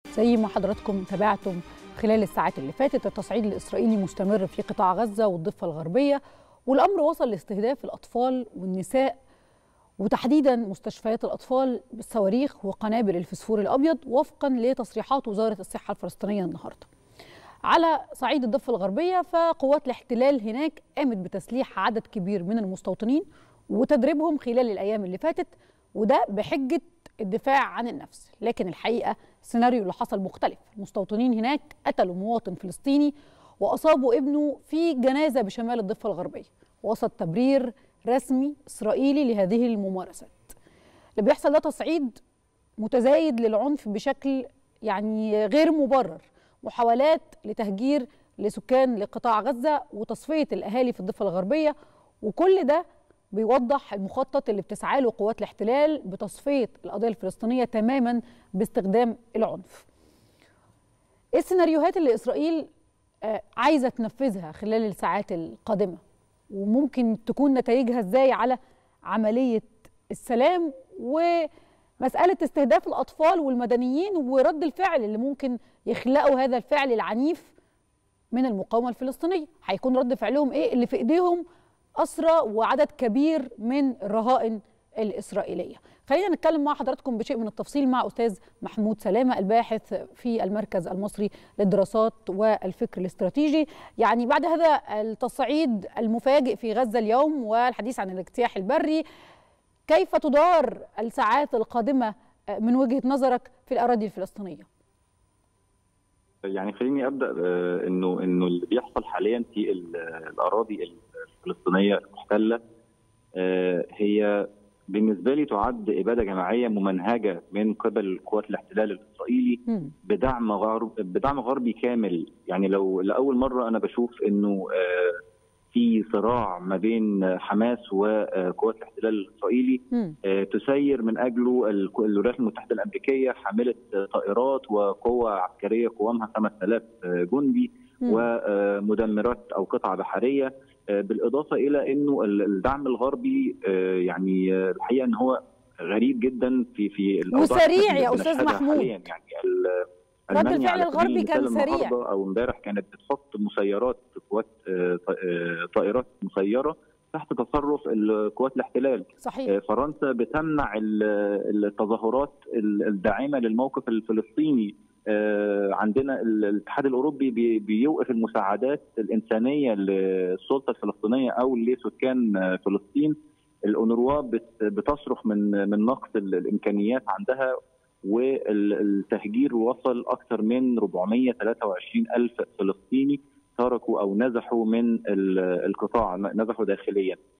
زي ما حضراتكم تابعتم خلال الساعات اللي فاتت، التصعيد الإسرائيلي مستمر في قطاع غزة والضفة الغربية، والأمر وصل لاستهداف الأطفال والنساء وتحديدا مستشفيات الأطفال بالصواريخ وقنابل الفسفور الأبيض وفقا لتصريحات وزارة الصحة الفلسطينية النهاردة. على صعيد الضفة الغربية، فقوات الاحتلال هناك قامت بتسليح عدد كبير من المستوطنين وتدريبهم خلال الأيام اللي فاتت، وده بحجة الدفاع عن النفس. لكن الحقيقة السيناريو اللي حصل مختلف. المستوطنين هناك قتلوا مواطن فلسطيني وأصابوا ابنه في جنازة بشمال الضفة الغربية وسط تبرير رسمي إسرائيلي لهذه الممارسات. اللي بيحصل ده تصعيد متزايد للعنف بشكل غير مبرر، محاولات لتهجير لسكان لقطاع غزة وتصفية الأهالي في الضفة الغربية، وكل ده بيوضح المخطط اللي بتسعى له قوات الاحتلال بتصفية القضية الفلسطينية تماما باستخدام العنف. ايه السيناريوهات اللي إسرائيل عايزة تنفذها خلال الساعات القادمة، وممكن تكون نتائجها ازاي على عملية السلام ومسألة استهداف الأطفال والمدنيين ورد الفعل اللي ممكن يخلقوا هذا الفعل العنيف من المقاومة الفلسطينية؟ هيكون رد فعلهم ايه اللي في ايديهم أسرى وعدد كبير من الرهائن الإسرائيلية؟ خلينا نتكلم مع حضراتكم بشيء من التفصيل مع أستاذ محمود سلامة، الباحث في المركز المصري للدراسات والفكر الاستراتيجي. بعد هذا التصعيد المفاجئ في غزة اليوم والحديث عن الاجتياح البري، كيف تدار الساعات القادمة من وجهة نظرك في الأراضي الفلسطينية؟ خليني ابدا انه اللي بيحصل حاليا في الاراضي الفلسطينيه المحتله هي بالنسبه لي تعد اباده جماعيه ممنهجه من قبل قوات الاحتلال الاسرائيلي بدعم غربي كامل. لو لاول مره انا بشوف انه في صراع ما بين حماس وقوات الاحتلال الاسرائيلي تسير من اجله الولايات المتحده الامريكيه حامله طائرات وقوه عسكريه قوامها 5000 جندي ومدمرات او قطع بحريه، بالاضافه الى انه الدعم الغربي الحقيقه ان هو غريب جدا في الاوضاع وسريع يا استاذ محمود. رد الفعل الغربي كان سريع. او امبارح كانت بتحط مسيرات قوات طائرات مسيره تحت تصرف قوات الاحتلال. صحيح. فرنسا بتمنع التظاهرات الداعمه للموقف الفلسطيني. عندنا الاتحاد الاوروبي بيوقف المساعدات الانسانيه للسلطه الفلسطينيه او لسكان فلسطين. الأونروا بتصرخ من نقص الامكانيات عندها، والتهجير وصل أكثر من 423 ألف فلسطيني تركوا أو نزحوا من القطاع، نزحوا داخليا.